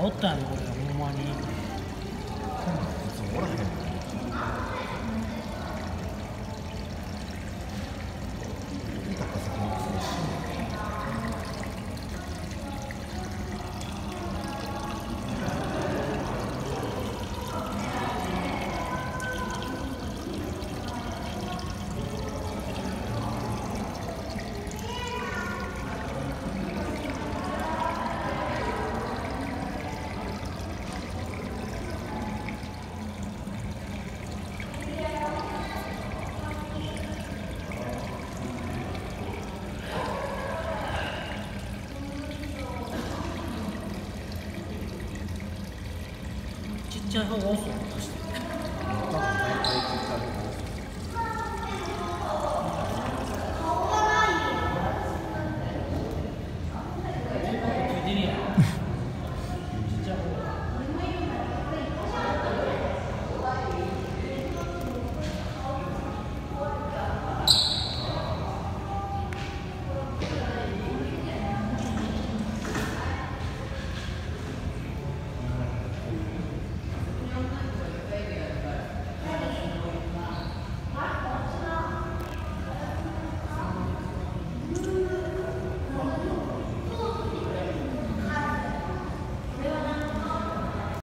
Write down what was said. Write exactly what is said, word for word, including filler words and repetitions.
おったんやでこれほんまに。 普通おらへんのに見た化石のくせに死んだちっちゃい方が遅い。